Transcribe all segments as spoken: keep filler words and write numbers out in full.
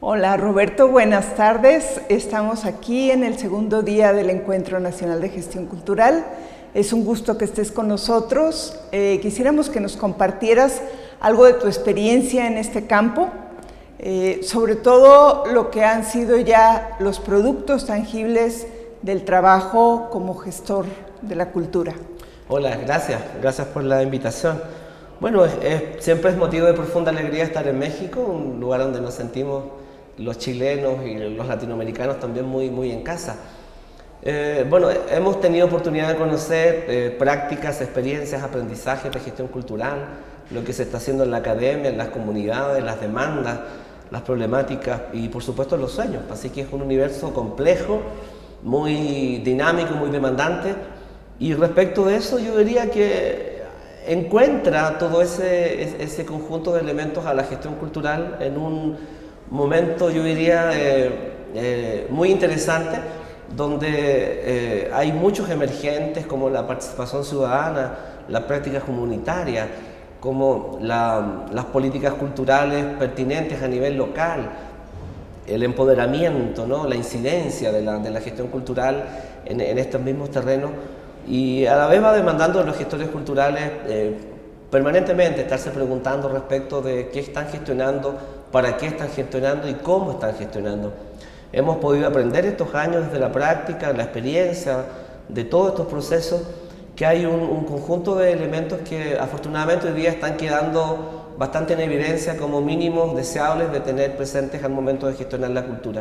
Hola Roberto, buenas tardes. Estamos aquí en el segundo día del Encuentro Nacional de Gestión Cultural. Es un gusto que estés con nosotros. Eh, quisiéramos que nos compartieras algo de tu experiencia en este campo, eh, sobre todo lo que han sido ya los productos tangibles del trabajo como gestor de la cultura. Hola, gracias, gracias por la invitación. Bueno, es, es, siempre es motivo de profunda alegría estar en México, un lugar donde nos sentimos los chilenos y los latinoamericanos también muy, muy en casa. Eh, bueno, hemos tenido oportunidad de conocer eh, prácticas, experiencias, aprendizajes de gestión cultural, lo que se está haciendo en la academia, en las comunidades, las demandas, las problemáticas y por supuesto los sueños. Así que es un universo complejo, muy dinámico, muy demandante. Y respecto de eso yo diría que encuentra todo ese, ese conjunto de elementos a la gestión cultural en un momento, yo diría, eh, eh, muy interesante, donde eh, hay muchos emergentes como la participación ciudadana, la práctica comunitaria, como la, las políticas culturales pertinentes a nivel local, el empoderamiento, ¿no? La incidencia de la, de la gestión cultural en, en estos mismos terrenos, y a la vez va demandando a los gestores culturales eh, permanentemente estarse preguntando respecto de qué están gestionando, para qué están gestionando y cómo están gestionando. Hemos podido aprender estos años desde la práctica, la experiencia de todos estos procesos, que hay un, un conjunto de elementos que afortunadamente hoy día están quedando bastante en evidencia como mínimos deseables de tener presentes al momento de gestionar la cultura.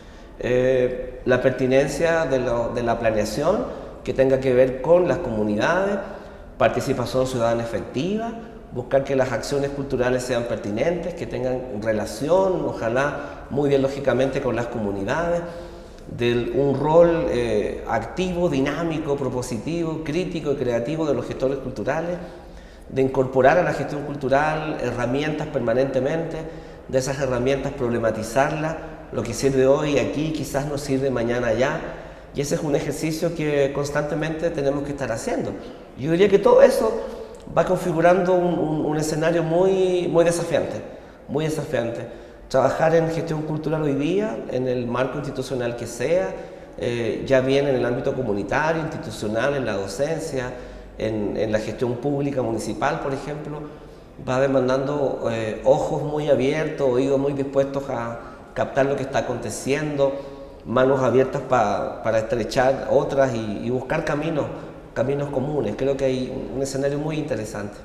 Eh, la pertinencia de, lo, de la planeación que tenga que ver con las comunidades, participación ciudadana efectiva, buscar que las acciones culturales sean pertinentes, que tengan relación, ojalá muy bien lógicamente con las comunidades, de un rol eh, activo, dinámico, propositivo, crítico y creativo de los gestores culturales, de incorporar a la gestión cultural herramientas permanentemente, de esas herramientas problematizarlas, lo que sirve hoy aquí quizás no sirve mañana allá, y ese es un ejercicio que constantemente tenemos que estar haciendo. Yo diría que todo eso va configurando un, un, un escenario muy, muy desafiante, muy desafiante. Trabajar en gestión cultural hoy día, en el marco institucional que sea, eh, ya bien en el ámbito comunitario, institucional, en la docencia, en, en la gestión pública municipal, por ejemplo, va demandando eh, ojos muy abiertos, oídos muy dispuestos a captar lo que está aconteciendo, manos abiertas pa, para estrechar otras y, y buscar caminos, caminos comunes. Creo que hay un, un escenario muy interesante.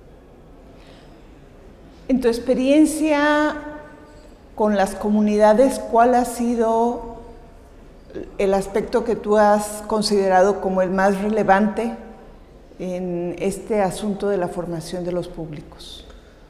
En tu experiencia con las comunidades, ¿cuál ha sido el aspecto que tú has considerado como el más relevante en este asunto de la formación de los públicos?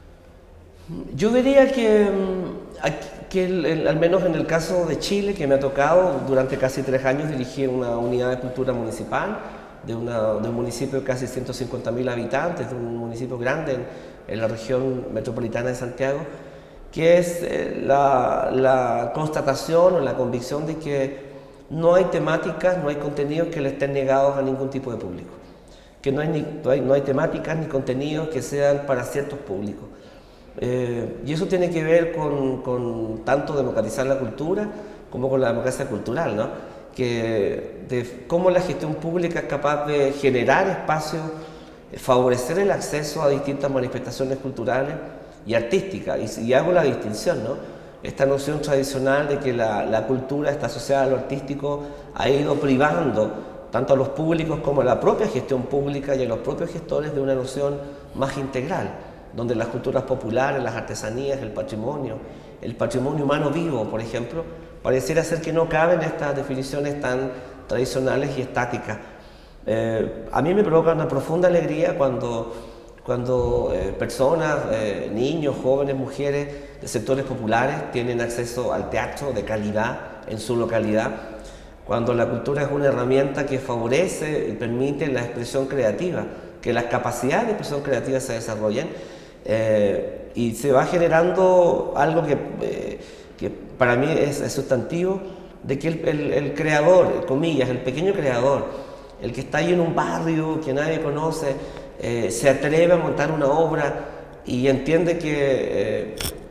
Yo diría que, que el, el, al menos en el caso de Chile, que me ha tocado durante casi tres años dirigir una unidad de cultura municipal de, una, de un municipio de casi ciento cincuenta mil habitantes, de un municipio grande en, en la región metropolitana de Santiago, que es eh, la, la constatación o la convicción de que no hay temáticas, no hay contenidos que le estén negados a ningún tipo de público, que no hay, ni, no hay, no hay temáticas ni contenidos que sean para ciertos públicos. Eh, y eso tiene que ver con, con tanto democratizar la cultura como con la democracia cultural, ¿no? Que de cómo la gestión pública es capaz de generar espacios, favorecer el acceso a distintas manifestaciones culturales y artísticas, y, y hago la distinción, ¿no? Esta noción tradicional de que la, la cultura está asociada a lo artístico ha ido privando tanto a los públicos como a la propia gestión pública y a los propios gestores de una noción más integral, donde las culturas populares, las artesanías, el patrimonio, el patrimonio humano vivo, por ejemplo, pareciera ser que no caben estas definiciones tan tradicionales y estáticas. Eh, a mí me provoca una profunda alegría cuando, cuando eh, personas, eh, niños, jóvenes, mujeres de sectores populares tienen acceso al teatro de calidad en su localidad, cuando la cultura es una herramienta que favorece y permite la expresión creativa, que las capacidades de expresión creativa se desarrollen. Eh, y se va generando algo que, eh, que para mí es, es sustantivo, de que el, el, el creador, comillas, el pequeño creador, el que está ahí en un barrio que nadie conoce, eh, se atreve a montar una obra y entiende que eh,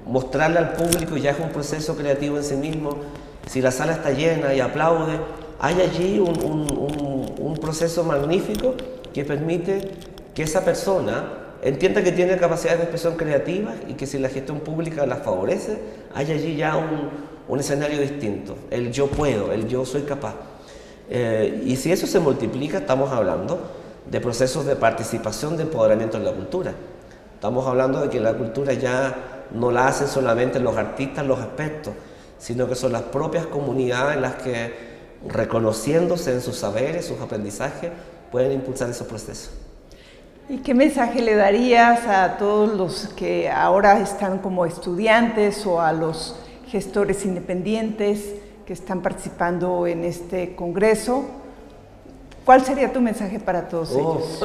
mostrarle al público ya es un proceso creativo en sí mismo. Si la sala está llena y aplaude, hay allí un, un, un, un proceso magnífico que permite que esa persona entienda que tiene capacidades de expresión creativa y que si la gestión pública la favorece, hay allí ya un, un escenario distinto, el yo puedo, el yo soy capaz. Eh, y si eso se multiplica, estamos hablando de procesos de participación, de empoderamiento en la cultura. Estamos hablando de que la cultura ya no la hacen solamente los artistas, los expertos, sino que son las propias comunidades las que, reconociéndose en sus saberes, sus aprendizajes, pueden impulsar esos procesos. ¿Y qué mensaje le darías a todos los que ahora están como estudiantes o a los gestores independientes que están participando en este congreso? ¿Cuál sería tu mensaje para todos oh. ellos?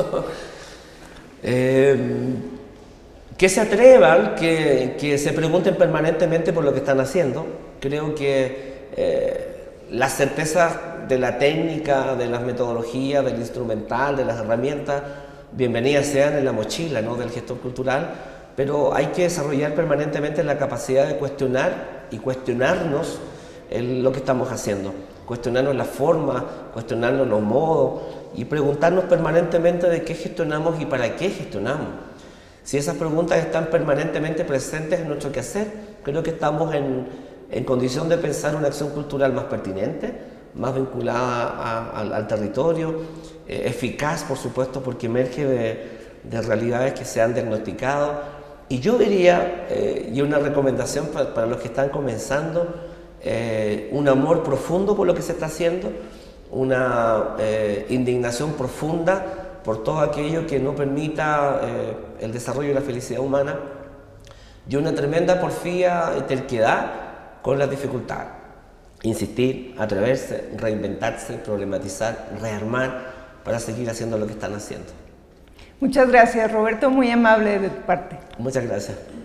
eh, que se atrevan, que, que se pregunten permanentemente por lo que están haciendo. Creo que eh, la certeza de la técnica, de las metodologías, del instrumental, de las herramientas, bienvenidas sean en la mochila, ¿no?, del gestor cultural, pero hay que desarrollar permanentemente la capacidad de cuestionar y cuestionarnos el, lo que estamos haciendo, cuestionarnos la forma, cuestionarnos los modos y preguntarnos permanentemente de qué gestionamos y para qué gestionamos. Si esas preguntas están permanentemente presentes en nuestro quehacer, creo que estamos en, en condición de pensar una acción cultural más pertinente, más vinculada a, a, al territorio, eh, eficaz, por supuesto, porque emerge de, de realidades que se han diagnosticado. Y yo diría, eh, y una recomendación para, para los que están comenzando, eh, un amor profundo por lo que se está haciendo, una eh, indignación profunda por todo aquello que no permita eh, el desarrollo y la felicidad humana, y una tremenda porfía y terquedad con las dificultades. Insistir, atreverse, reinventarse, problematizar, rearmar para seguir haciendo lo que están haciendo. Muchas gracias, Roberto, muy amable de tu parte. Muchas gracias.